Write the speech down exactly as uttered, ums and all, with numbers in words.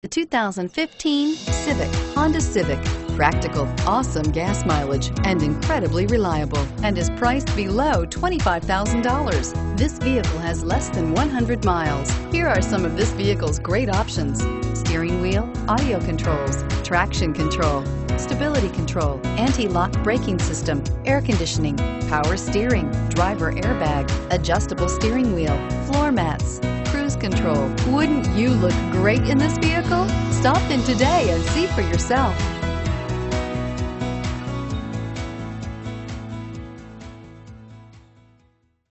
The two thousand fifteen Civic, Honda Civic. Practical, awesome gas mileage, and incredibly reliable, and is priced below twenty-five thousand dollars. This vehicle has less than one hundred miles. Here are some of this vehicle's great options: steering wheel audio controls, traction control, stability control, anti-lock braking system, air conditioning, power steering, driver airbag, adjustable steering wheel, floor mats, cruise control. Wouldn't you look great in this vehicle? Stop in today and see for yourself.